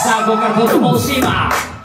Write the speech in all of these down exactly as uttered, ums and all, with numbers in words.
さあここからトップモーシーマー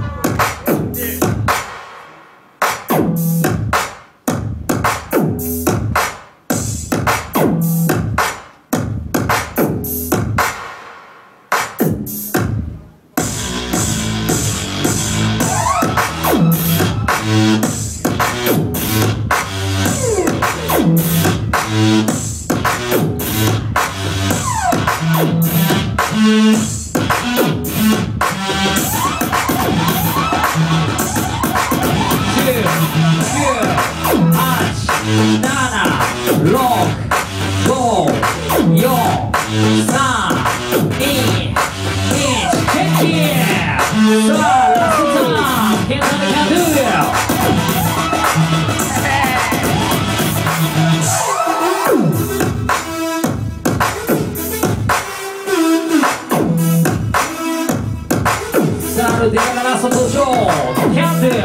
でからラスト登場キャンデル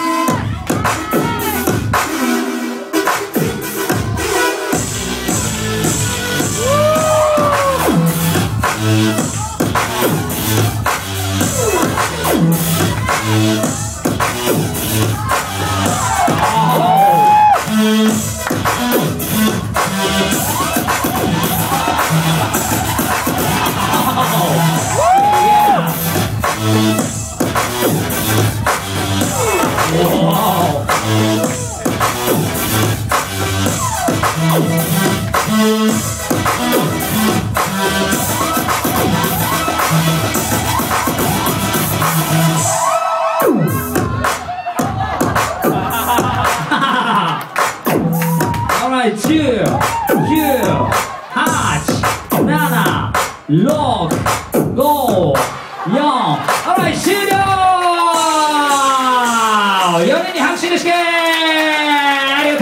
じゅう、きゅう、はち、なな、ろく、ご、よん、あらい終了。よにんに拍手ですけありが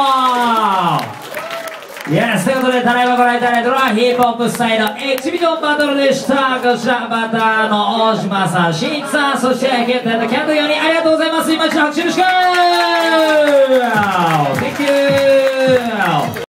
とう。イエスということでただいまご覧いただいたのはヒップホップスタイルエキシビジョンバトルでした。こちらバターの大島さん、しんいちさん、そしてケンタとキャンドルよにんありがとうございます。今一度拍手ですけ Thank you